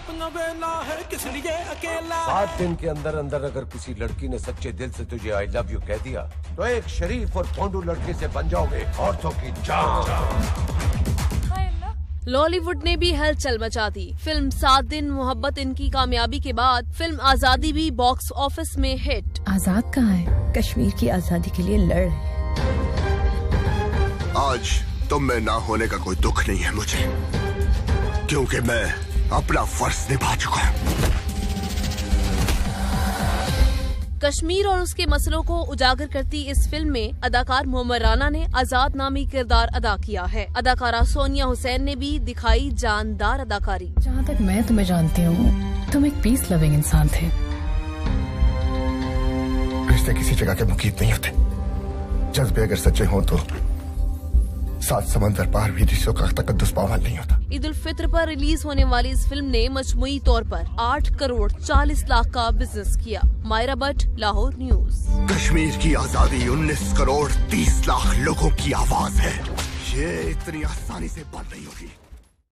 अपना वेला है किस लिए अकेला। 7 दिन के अंदर अंदर अगर किसी लड़की ने सच्चे दिल से तुझे आई लव यू कह दिया तो एक शरीफ और भोंडू लड़के से बन जाओगे औरतों की जान। लॉलीवुड ने भी हलचल मचा दी। फिल्म 7 दिन मोहब्बत इनकी कामयाबी के बाद फिल्म आजादी भी बॉक्स ऑफिस में हिट। आजाद कहाँ है? कश्मीर की आजादी के लिए लड़ रहे। आज तुम में ना होने का कोई दुख नहीं है मुझे, क्योंकि मैं अपना फर्ज निभा चुका हूँ। कश्मीर और उसके मसलों को उजागर करती इस फिल्म में अदाकार मोहम्मद राना ने आजाद नामी किरदार अदा किया है। अदाकारा सोनिया हुसैन ने भी दिखाई जानदार अदाकारी। जहाँ तक मैं तुम्हें जानती हूँ, तुम एक पीस लविंग इंसान थे। रिश्ते किसी जगह के मुकीद नहीं होते। जज्बे अगर सच्चे हों तो 7 समंदर पार भी रिश्तों का तकद्दुस पामाल नहीं होता। ईद-उल-फित्र पर रिलीज होने वाली इस फिल्म ने मजमुई तौर पर 8 करोड़ 40 लाख का बिजनेस किया। माहिया भट्ट, लाहौर न्यूज। कश्मीर की आजादी 19 करोड़ 30 लाख लोगों की आवाज है। ये इतनी आसानी से बंद नहीं होगी।